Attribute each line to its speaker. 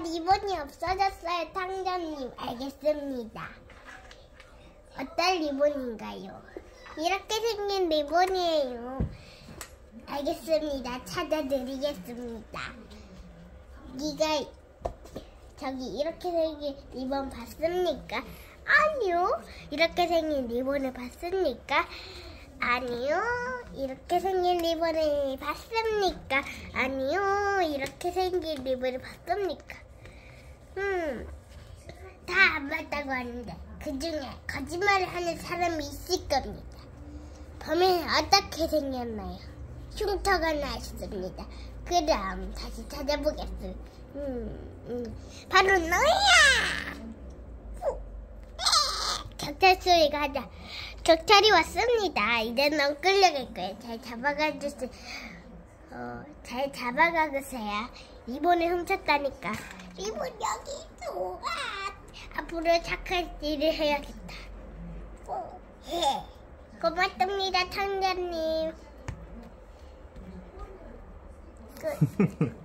Speaker 1: 리본이 없어졌어요, 탕자님. 알겠습니다. 어떤 리본인가요? 이렇게 생긴 리본이에요. 알겠습니다. 찾아드리겠습니다. 네가 저기 이렇게 생긴 리본 봤습니까? 아니요. 이렇게 생긴 리본을 봤습니까? 아니요. 이렇게 생긴 리본을 봤습니까? 아니요. 이렇게 생긴 리본을 봤습니까? 다 안 봤다고 하는데 그 중에 거짓말을 하는 사람이 있을 겁니다. 범인은 어떻게 생겼나요? 흉터가 났습니다. 그럼 다시 찾아보겠습니다. 바로 너야! 경찰 소리가 하자. 경찰이 왔습니다. 이제 넌 끌려갈 거야. 잘 잡아가주세요. 잘 잡아가주세요. 리본을 훔쳤다니까. 리본 여기 있어. 앞으로 착한 일을 해야겠다. 고맙습니다, 탕자님. 끝.